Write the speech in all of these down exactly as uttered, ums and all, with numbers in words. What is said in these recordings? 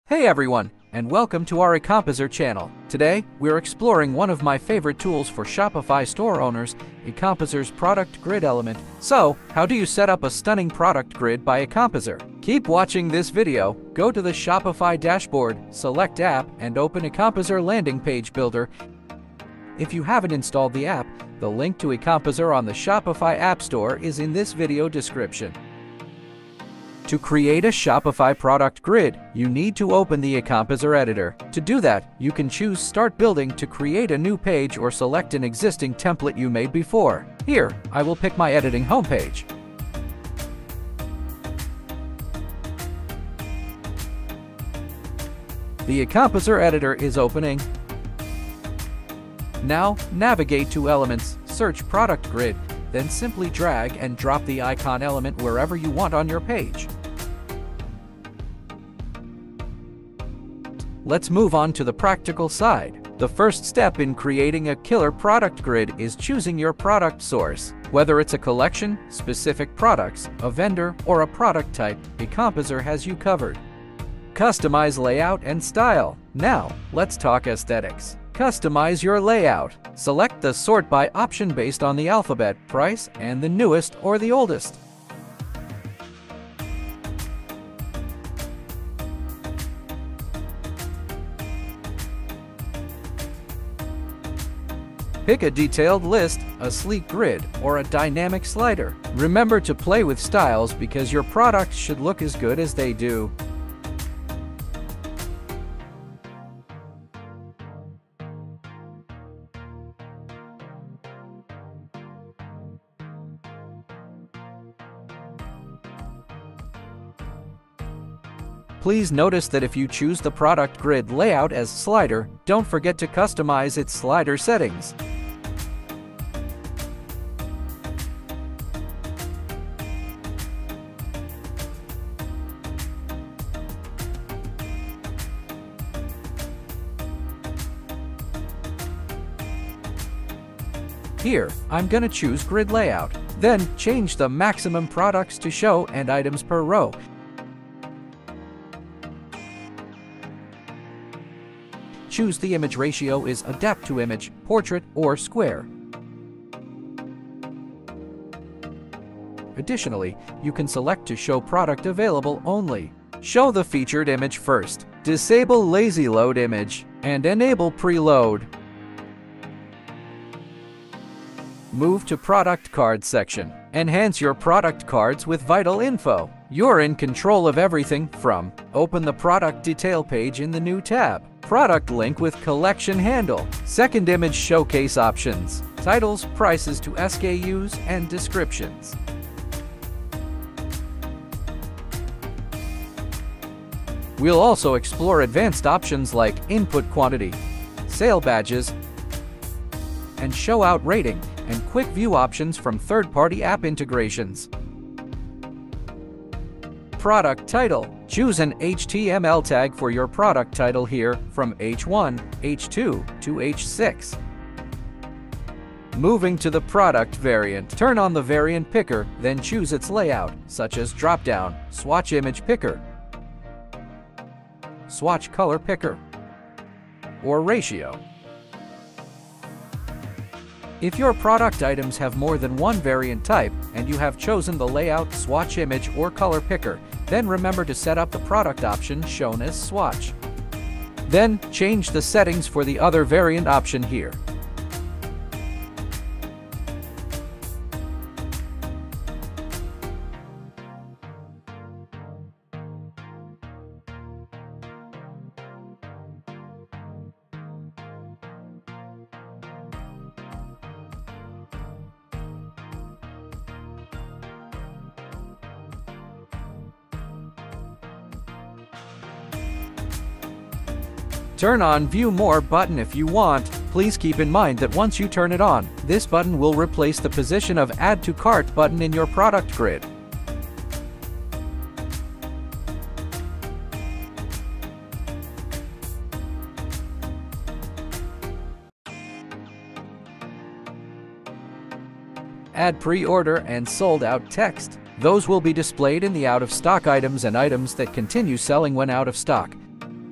Hey everyone, and welcome to our EComposer channel. Today, we're exploring one of my favorite tools for Shopify store owners, EComposer's Product Grid element. So, how do you set up a stunning product grid by EComposer? Keep watching this video, go to the Shopify dashboard, select App, and open EComposer Landing Page Builder. If you haven't installed the app, the link to EComposer on the Shopify App Store is in this video description. To create a Shopify product grid, you need to open the EComposer editor. To do that, you can choose Start Building to create a new page or select an existing template you made before. Here, I will pick my editing homepage. The EComposer editor is opening. Now, navigate to Elements, search Product Grid, then simply drag and drop the icon element wherever you want on your page. Let's move on to the practical side. The first step in creating a killer product grid is choosing your product source. Whether it's a collection, specific products, a vendor, or a product type, EComposer has you covered. Customize layout and style. Now, let's talk aesthetics. Customize your layout. Select the Sort By option based on the alphabet, price, and the newest or the oldest. Pick a detailed list, a sleek grid, or a dynamic slider. Remember to play with styles because your products should look as good as they do. Please notice that if you choose the product grid layout as slider, don't forget to customize its slider settings. Here, I'm gonna choose grid layout. Then change the maximum products to show and items per row. Choose the image ratio is adapt to image, portrait, or square. Additionally, you can select to show product available only. Show the featured image first. Disable lazy load image and enable preload. Move to Product Card section. Enhance your product cards with vital info. You're in control of everything from open the product detail page in the new tab, product link with collection handle, second image showcase options, titles, prices to S K Us, and descriptions. We'll also explore advanced options like input quantity, sale badges, and show out rating, and quick view options from third-party app integrations. Product title. Choose an H T M L tag for your product title here from H one, H two to H six. Moving to the product variant. Turn on the variant picker, then choose its layout, such as drop-down, swatch image picker, swatch color picker, or ratio. If your product items have more than one variant type and you have chosen the layout, swatch image, or color picker, then remember to set up the product option shown as swatch. Then change the settings for the other variant option here. Turn on View More button if you want. Please keep in mind that once you turn it on, this button will replace the position of Add to Cart button in your product grid. Add pre-order and sold out text. Those will be displayed in the out-of-stock items and items that continue selling when out of stock.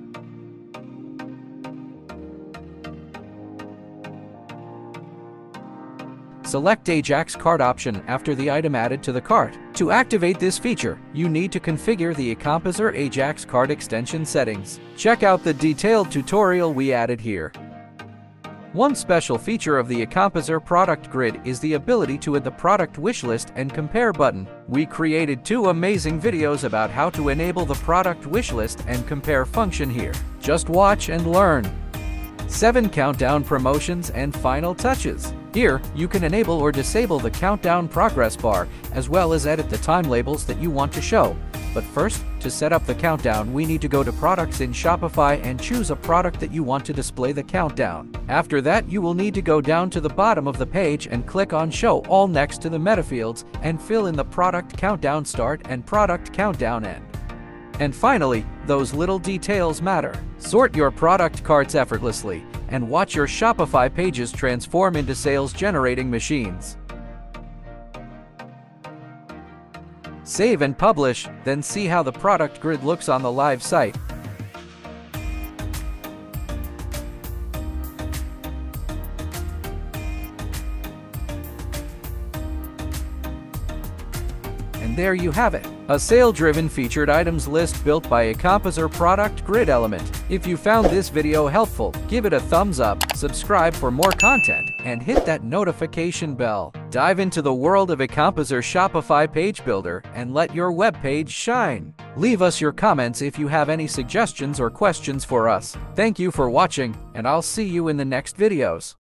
select Ajax Cart option after the item added to the cart. To activate this feature, you need to configure the EComposer Ajax Cart extension settings. Check out the detailed tutorial we added here. One special feature of the EComposer Product Grid is the ability to add the Product Wishlist and Compare button. We created two amazing videos about how to enable the Product Wishlist and Compare function here. Just watch and learn. seven Countdown Promotions and Final Touches. Here, you can enable or disable the countdown progress bar, as well as edit the time labels that you want to show. But first, to set up the countdown, we need to go to Products in Shopify and choose a product that you want to display the countdown. After that, you will need to go down to the bottom of the page and click on Show All next to the meta fields and fill in the Product Countdown Start and Product Countdown End. And finally, those little details matter. Sort your product carts effortlessly and watch your Shopify pages transform into sales-generating machines. Save and publish, then see how the product grid looks on the live site. And there you have it, a sale-driven featured items list built by EComposer Product Grid element. If you found this video helpful, give it a thumbs up, subscribe for more content, and hit that notification bell. Dive into the world of EComposer Shopify Page Builder and let your web page shine. Leave us your comments if you have any suggestions or questions for us. Thank you for watching, and I'll see you in the next videos.